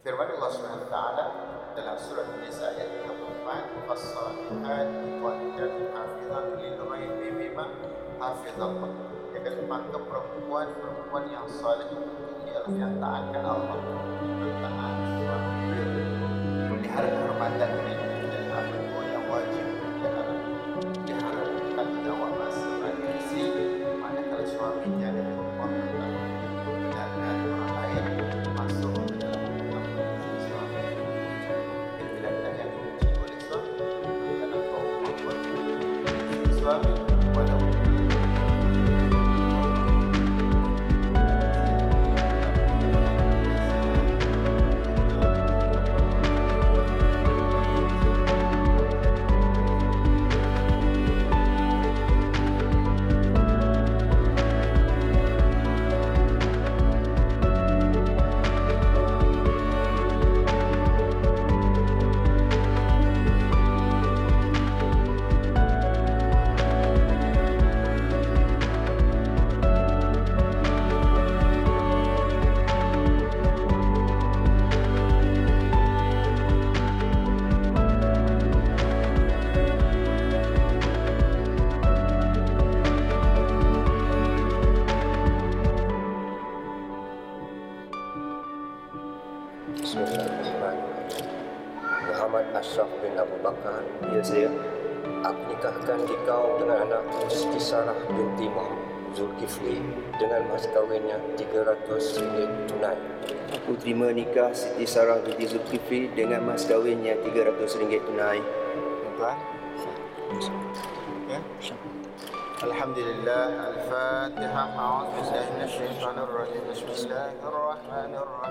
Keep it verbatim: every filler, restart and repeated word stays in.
Firman Allah Subhanahu wa taala dalam surah An-Nisa ayat tiga puluh empat, "Fas-salihat qanitatun hafizatun lil-ghaibi bima hafizallah." Jadi maka perempuan-perempuan yang saleh ialah yang taatkan Allah, taat suami dia, melihara kehormatan ini dan apa itu yang wajib ialah melihara tanggungjawab masing-masing. Manakala suami tiada di rumah dan ada orang lain masuk dalam rumah suami, tidak yang dibenci oleh suami karena kaum perempuan suami walaupun Bismillahirrahmanirrahim. Muhammad Ashraf bin Abu Bakar. Ya, saya. Aku nikahkan dikau dengan anakku Siti Sarah binti Muhammad Zulkifli dengan mas kawinnya tiga ratus ringgit tunai. Aku terima nikah Siti Sarah binti Zulkifli dengan mas kawinnya tiga ratus ringgit tunai. Tuan. Ya. Alhamdulillah. Al-Fatihah. A'udzu billahi minasyaitonir rajim. Bismillahirrahmanirrahim.